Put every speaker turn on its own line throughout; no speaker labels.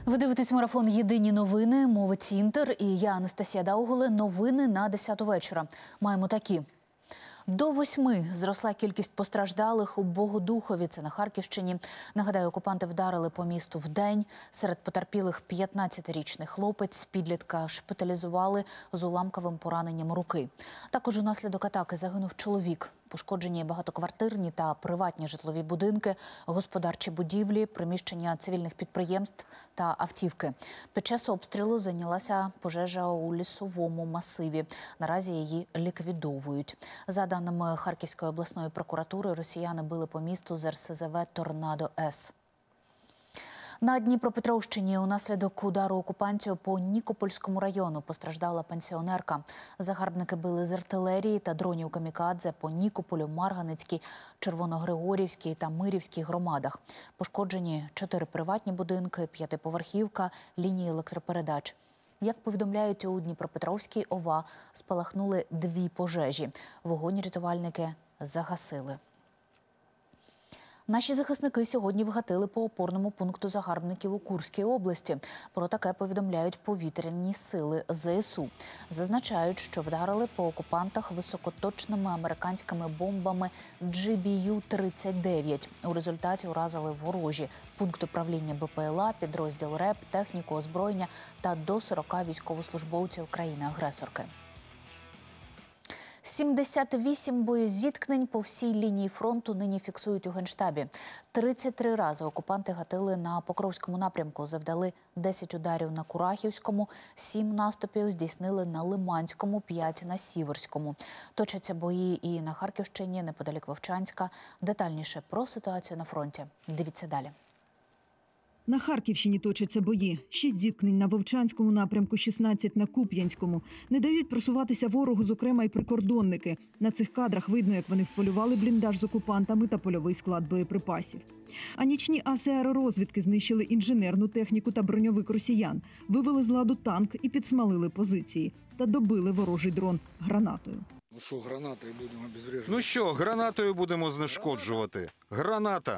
Ви дивитесь марафон «Єдині новини», мовить Інтер, і я, Анастасія Дауголе. Новини на 10-ту вечора. Маємо такі. До 8 зросла кількість постраждалих у Богодухові, це на Харківщині. Нагадаю, окупанти вдарили по місту вдень. Серед потерпілих 15-річний хлопець, підлітка шпиталізували з уламковим пораненням руки. Також унаслідок атаки загинув чоловік. Пошкоджені багатоквартирні та приватні житлові будинки, господарчі будівлі, приміщення цивільних підприємств та автівки. Під час обстрілу зайнялася пожежа у лісовому масиві. Наразі її ліквідовують. За даними Харківської обласної прокуратури, росіяни били по місту з РСЗВ «Торнадо-С». На Дніпропетровщині унаслідок удару окупантів по Нікопольському району постраждала пенсіонерка. Загарбники били з артилерії та дронів камікадзе по Нікополю, Марганецькій, Червоногригорівській та Мирівській громадах. Пошкоджені 4 приватні будинки, 5-поверхівка, лінії електропередач. Як повідомляють у Дніпропетровській ОВА, спалахнули 2 пожежі. Вогонь рятувальники загасили. Наші захисники сьогодні вгатили по опорному пункту загарбників у Курській області. Про таке повідомляють повітряні сили ЗСУ. Зазначають, що вдарили по окупантах високоточними американськими бомбами GBU-39. У результаті уразили ворожі пункт управління БПЛА, підрозділ РЕБ, техніку, озброєння та до 40 військовослужбовців країни-агресорки. 78 боєзіткнень по всій лінії фронту нині фіксують у Генштабі. 33 рази окупанти гатили на Покровському напрямку, завдали 10 ударів на Курахівському, 7 наступів здійснили на Лиманському, 5 на Сіверському. Точаться бої і на Харківщині, неподалік Вовчанська. Детальніше про ситуацію на фронті дивіться далі.
На Харківщині точаться бої. 6 зіткнень на Вовчанському напрямку, 16 на Куп'янському. Не дають просуватися ворогу, зокрема й прикордонники. На цих кадрах видно, як вони вполювали бліндаж з окупантами та польовий склад боєприпасів. А нічні аси аеророзвідки знищили інженерну техніку та броньовик росіян, вивели з ладу танк і підсмалили позиції. Та добили ворожий дрон гранатою.
Ну що, гранатою будемо знешкоджувати. Граната!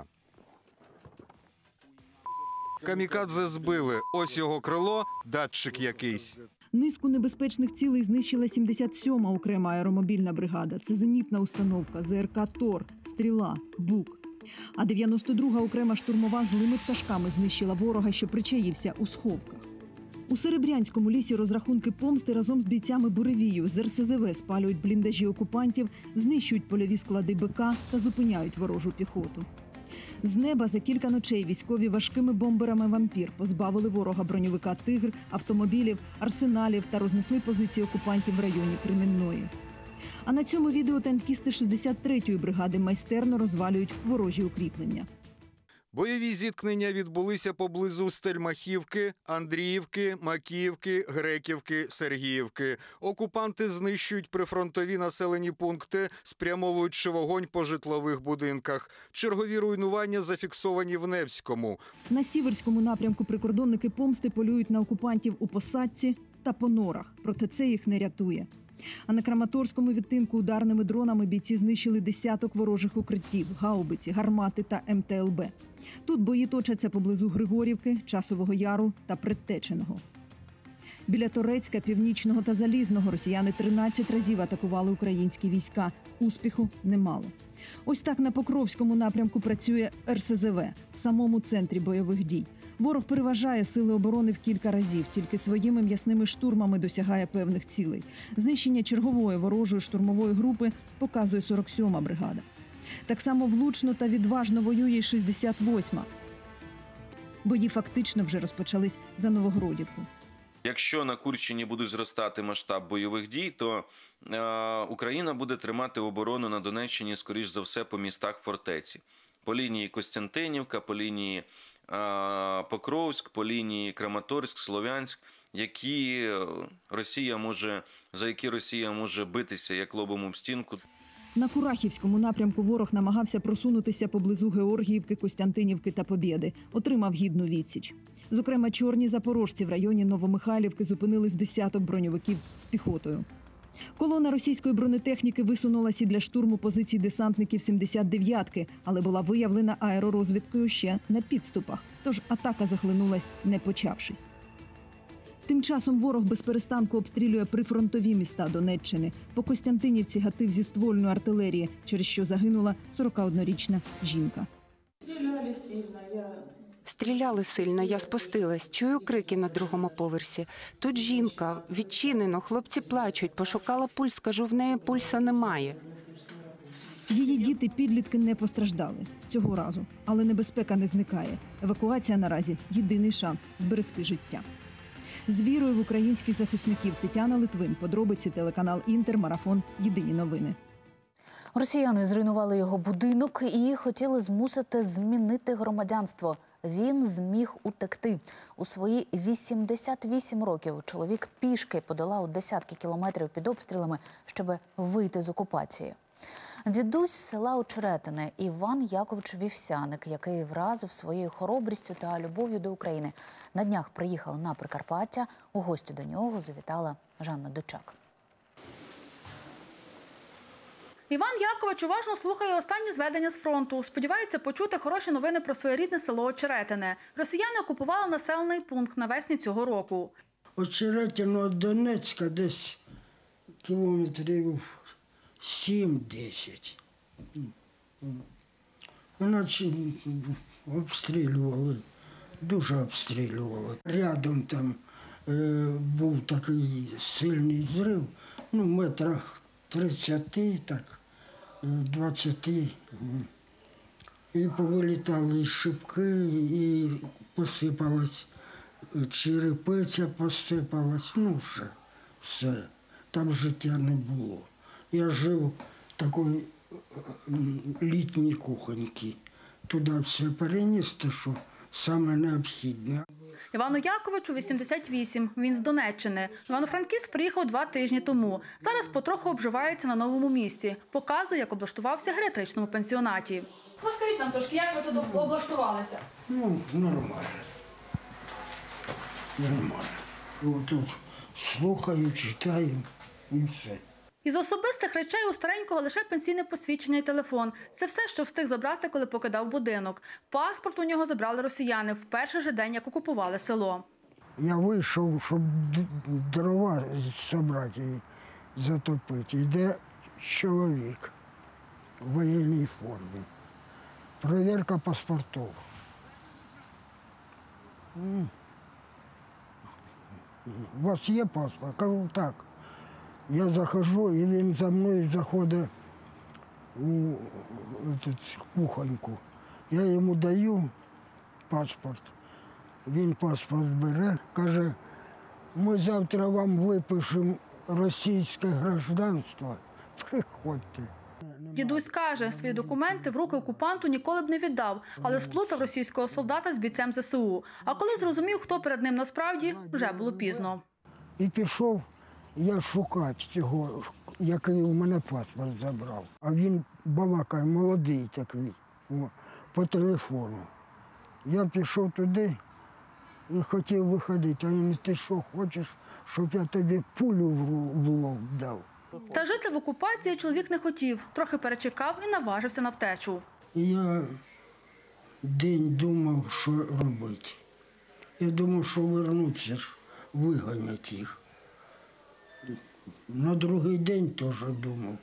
Камікадзе збили. Ось його крило, датчик якийсь.
Низку небезпечних цілей знищила 77-ма окрема аеромобільна бригада. Це зенітна установка, ЗРК «Тор», «Стріла», «Бук». А 92-га окрема штурмова злими пташками знищила ворога, що причаївся у сховках. У Серебрянському лісі розрахунки помсти разом з бійцями Буревію з РСЗВ спалюють бліндажі окупантів, знищують польові склади БК та зупиняють ворожу піхоту. З неба за кілька ночей військові важкими бомберами «Вампір» позбавили ворога броньовика «Тигр», автомобілів, арсеналів та рознесли позиції окупантів в районі Кремінної. А на цьому відео танкісти 63-ї бригади майстерно розвалюють ворожі укріплення.
Бойові зіткнення відбулися поблизу Стельмахівки, Андріївки, Макіївки, Греківки, Сергіївки. Окупанти знищують прифронтові населені пункти, спрямовуючи вогонь по житлових будинках. Чергові руйнування зафіксовані в Невському.
На Сіверському напрямку прикордонники помсти полюють на окупантів у Посадці та по Норах. Проте це їх не рятує. А на Краматорському відтинку ударними дронами бійці знищили десяток ворожих укриттів, гаубиці, гармати та МТЛБ. Тут бої точаться поблизу Григорівки, Часового Яру та Предтеченого. Біля Торецька, Північного та Залізного росіяни 13 разів атакували українські війська. Успіху немало. Ось так на Покровському напрямку працює РСЗВ в самому центрі бойових дій. Ворог переважає сили оборони в кілька разів, тільки своїми м'ясними штурмами досягає певних цілей. Знищення чергової ворожої штурмової групи показує 47-ма бригада. Так само влучно та відважно воює й 68-ма. Бої фактично вже розпочались за Новогродівку.
Якщо на Курщині буде зростати масштаб бойових дій, то Україна буде тримати оборону на Донеччині, скоріш за все, по містах фортеці. По лінії Костянтинівка, по лінії Покровськ, по лінії Краматорськ, Слов'янськ, за які Росія може битися як лобом об стінку.
На Курахівському напрямку ворог намагався просунутися поблизу Георгіївки, Костянтинівки та Побєди. Отримав гідну відсіч. Зокрема, чорні запорожці в районі Новомихайлівки зупинили з десяток броньовиків з піхотою. Колона російської бронетехніки висунулася для штурму позицій десантників 79-ки, але була виявлена аеророзвідкою ще на підступах. Тож атака захлинулась, не почавшись. Тим часом ворог без перестанку обстрілює прифронтові міста Донеччини. По Костянтинівці гатив зі ствольної артилерії, через що загинула 41-річна жінка.
Стріляли сильно, я спустилась. Чую крики на другому поверсі. Тут жінка, відчинено, хлопці плачуть. Пошукала пульс, кажу, в неї пульсу немає.
Її діти-підлітки не постраждали цього разу, але небезпека не зникає. Евакуація наразі – єдиний шанс зберегти життя. З вірою в українських захисників. Тетяна Литвин. Подробиці, телеканал «Інтер», марафон «Єдині новини».
Росіяни зруйнували його будинок і хотіли змусити змінити громадянство. Він зміг утекти. У свої 88 років чоловік пішки подолав десятки кілометрів під обстрілами, щоб вийти з окупації. Дідусь з села Очеретине Іван Якович Вівсяник, який вразив своєю хоробрістю та любов'ю до України. На днях приїхав на Прикарпаття. У гості до нього завітала Жанна Дочак.
Іван Якович уважно слухає останні зведення з фронту. Сподівається почути хороші новини про своє рідне село Очеретине. Росіяни окупували населений пункт навесні цього року.
Очеретине від Донецька десь кілометрів 7-10. Іначе обстрілювали, дуже обстрілювали. Рядом там був такий сильний зрив, метрах 30, так, 20. І повилітали шибки, і посипалась черепиця, посипалась, все. Там життя не було. Я жив в такій літній кухоньці. Туди все переніс, те, що саме необхідне.
Івану Яковичу 88. Він з Донеччини. Івано-Франківськ приїхав 2 тижні тому. Зараз потроху обживається на новому місці. Показує, як облаштувався в геріатричному пансіонаті. Розкажіть нам трошки, як ви тут облаштувалися?
Нормально. Тут слухаю, читаю і все.
Із особистих речей у старенького лише пенсійне посвідчення і телефон. Це все, що встиг забрати, коли покидав будинок. Паспорт у нього забрали росіяни в перший же день, як окупували село.
Я вийшов, щоб дрова зібрати і затопити. Йде чоловік в воєнній формі. Перевірка паспортів. У вас є паспорт? Кажу, так. Я захожу, і він за мною заходить у кухоньку. Я йому даю паспорт. Він паспорт бере, каже, ми завтра вам випишемо російське громадянство. Приходьте.
Дідусь каже, свої документи в руки окупанту ніколи б не віддав, але сплутав російського солдата з бійцем ЗСУ. А коли зрозумів, хто перед ним насправді, вже було пізно.
І пішов я шукати цього, який у мене паспорт забрав. А він балакає, молодий такий, по телефону. Я пішов туди і хотів виходити, а він, ти що, хочеш, щоб я тобі пулю в лоб дав?
Та жити в окупації чоловік не хотів. Трохи перечекав і наважився на втечу.
Я день думав, що робити. Я думав, що вернуться, виганять їх. На другий день теж думав.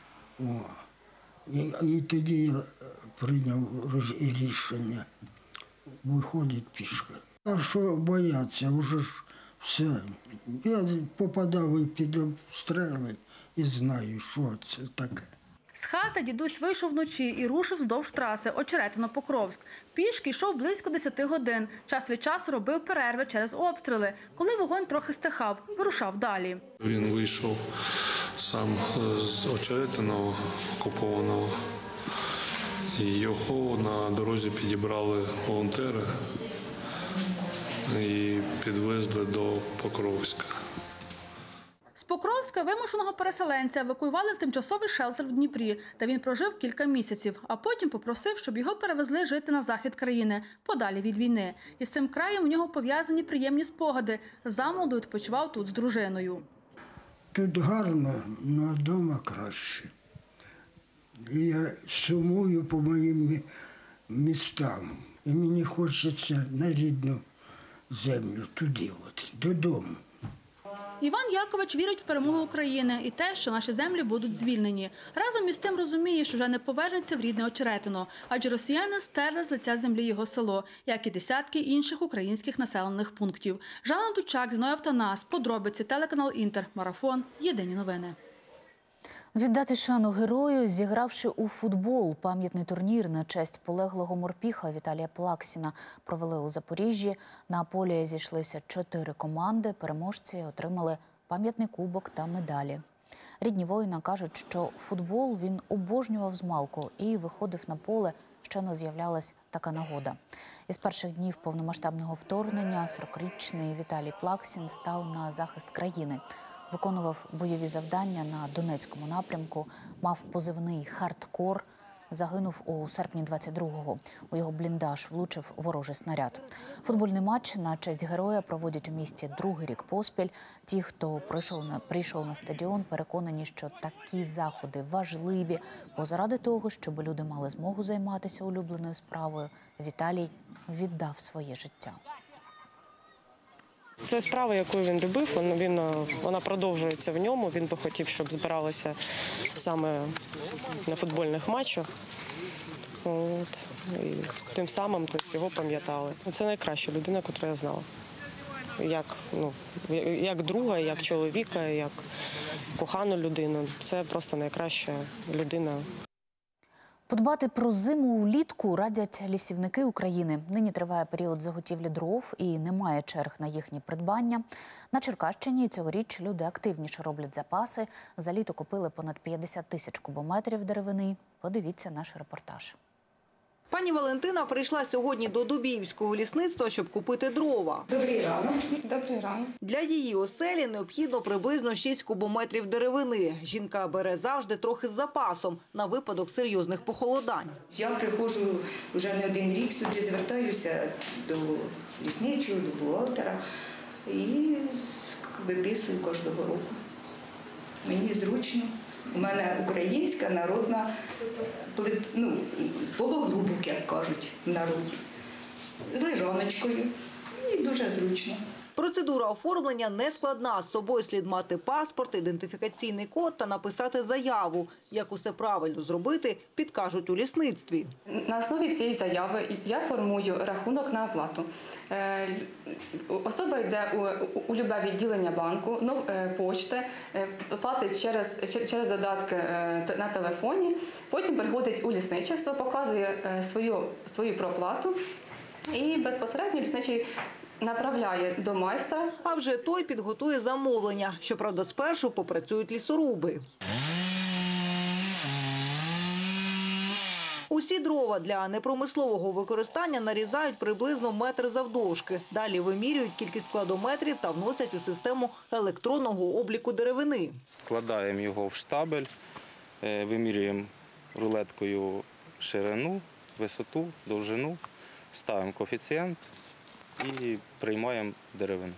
І тоді я прийняв рішення. Виходить пішки. А що бояться, вже ж все. Я попадав і під обстріли і знаю, що це таке.
З хати дідусь вийшов вночі і рушив вздовж траси Очеретино-Покровськ. Пішки йшов близько 10 годин. Час від часу робив перерви через обстріли. Коли вогонь трохи стихав, вирушав далі.
Він вийшов сам з Очеретиного окупованого. І його на дорозі підібрали волонтери і підвезли до Покровська.
З Покровська вимушеного переселенця евакуювали в тимчасовий шелтер в Дніпрі, де він прожив кілька місяців, а потім попросив, щоб його перевезли жити на захід країни, подалі від війни. І з цим краєм у нього пов'язані приємні спогади. Замолоду відпочивав тут з дружиною.
Тут гарно, але вдома краще. І я сумую по моїм містам. І мені хочеться на рідну землю, туди, додому.
Іван Якович вірить в перемогу України і те, що наші землі будуть звільнені. Разом із тим розуміє, що вже не повернеться в рідне Очеретино, адже росіяни стерли з лиця землі його село, як і десятки інших українських населених пунктів. Жанна Дучак, Зіною Автонас, подробиці, телеканал Інтер, Марафон, Єдині новини.
Віддати шану герою, зігравши у футбол. Пам'ятний турнір на честь полеглого морпіха Віталія Плаксіна провели у Запоріжжі. На полі зійшлися 4 команди. Переможці отримали пам'ятний кубок та медалі. Рідні воїна кажуть, що футбол він обожнював змалку і виходив на поле, щойно з'являлась така нагода. Із перших днів повномасштабного вторгнення 40-річний Віталій Плаксін став на захист країни. Виконував бойові завдання на Донецькому напрямку, мав позивний «Хардкор», загинув у серпні 22-го. У його бліндаж влучив ворожий снаряд. Футбольний матч на честь героя проводять у місті другий рік поспіль. Ті, хто прийшов на стадіон, переконані, що такі заходи важливі, бо заради того, щоб люди мали змогу займатися улюбленою справою, Віталій віддав своє життя.
Це справа, яку він любив, вона продовжується в ньому. Він би хотів, щоб збиралися саме на футбольних матчах. І тим самим його пам'ятали. Це найкраща людина, яку я знала. Як друга, як чоловіка, як кохану людину. Це просто найкраща людина.
Подбати про зиму влітку радять лісівники України. Нині триває період заготівлі дров і немає черг на їхні придбання. На Черкащині цьогоріч люди активніше роблять запаси. За літо купили понад 50 тисяч кубометрів деревини. Подивіться наш репортаж.
Пані Валентина прийшла сьогодні до Дубіївського лісництва, щоб купити дрова.
Добрий ранок. Добрий ранок.
Для її оселі необхідно приблизно 6 кубометрів деревини. Жінка бере завжди трохи з запасом на випадок серйозних похолодань.
Я приходжу вже не один рік сюди, звертаюся до лісничого, до бухгалтера і виписую кожного року. Мені зручно. У мене українська народна пологрубок, як кажуть в народі, з лежаночкою і дуже зручно.
Процедура оформлення не складна. З собою слід мати паспорт, ідентифікаційний код та написати заяву. Як усе правильно зробити, підкажуть у лісництві.
На основі цієї заяви я формую рахунок на оплату. Особа йде у любе відділення банку, пошти, платить через додатки на телефоні, потім приходить у лісничество, показує свою проплату і безпосередньо лісничий направляє до майстра.
А вже той підготує замовлення. Щоправда, спершу попрацюють лісоруби. Усі дрова для непромислового використання нарізають приблизно метр завдовжки. Далі вимірюють кількість складометрів та вносять у систему електронного обліку деревини.
Складаємо його в штабель, вимірюємо рулеткою ширину, висоту, довжину, ставимо коефіцієнт і приймаємо деревину.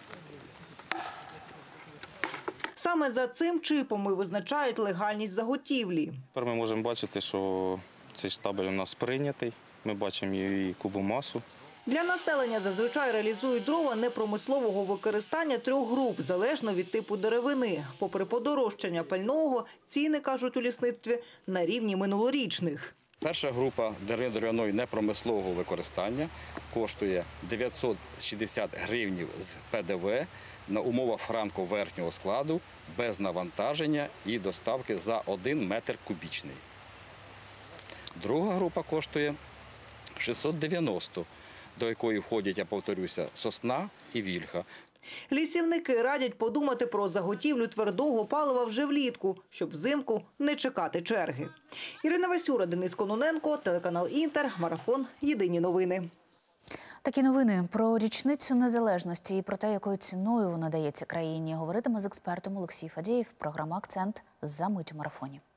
Саме за цим чипом і визначають легальність заготівлі.
Тепер ми можемо бачити, що цей штабель у нас прийнятий. Ми бачимо її кубомасу.
Для населення зазвичай реалізують дрова непромислового використання 3 груп, залежно від типу деревини. Попри подорожчання пального, ціни, кажуть у лісництві, на рівні минулорічних.
Перша група деревини непромислового використання коштує 960 гривнів з ПДВ на умовах франко-верхнього складу, без навантаження і доставки за 1 метр кубічний. Друга група коштує 690, до якої входять, я повторюся, сосна і вільха.
Лісівники радять подумати про заготівлю твердого палива вже влітку, щоб взимку не чекати черги. Ірина Васюра, Денис Кононенко, телеканал Інтер, Марафон, Єдині новини.
Такі новини про річницю незалежності і про те, якою ціною вона дається країні, говоритиме з експертом Олексій Фадєєв. Програма «Акцент» за мить у марафоні.